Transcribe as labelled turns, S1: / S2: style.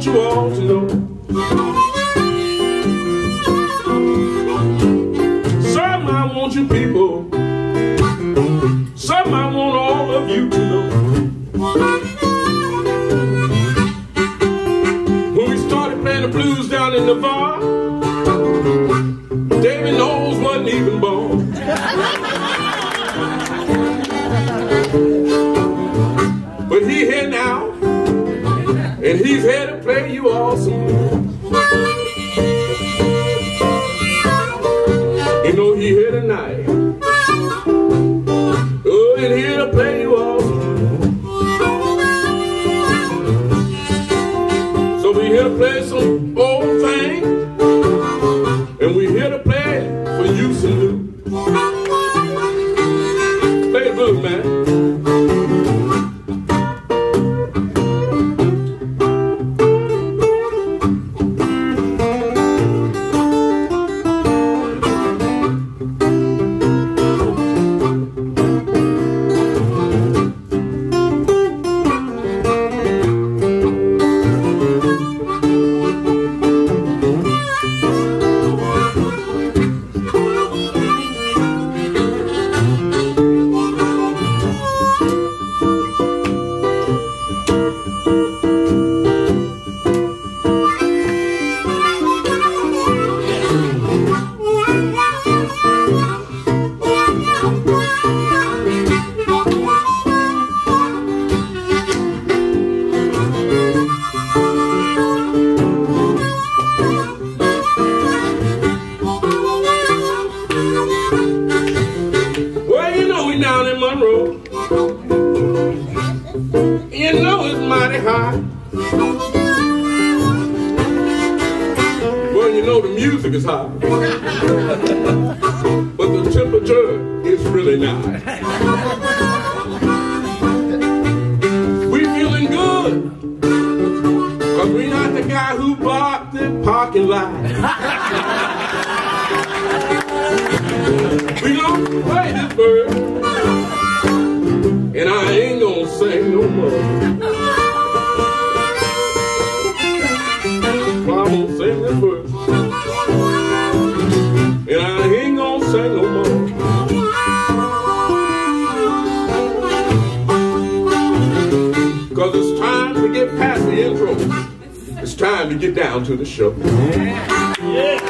S1: want you all to know, something I want you people, something I want all of you to know. When we started playing the blues down in the bar, Davy Knowles wasn't even born. But he here now, and he's here to play you all some blues. You know he here tonight. Oh, and here to play you all some blues. So we here to play some old things, and we here to play for you some new. Play the blues, man. You know it's mighty hot. Well, you know the music is hot, but the temperature is really not. We feeling good, cause we not the guy who bought the parking lot. We gonna play this bird, and I ain't gonna sing no more. I'm gonna sing this verse, and I ain't gonna sing no more. Cause it's time to get past the intro. It's time to get down to the show. Yeah.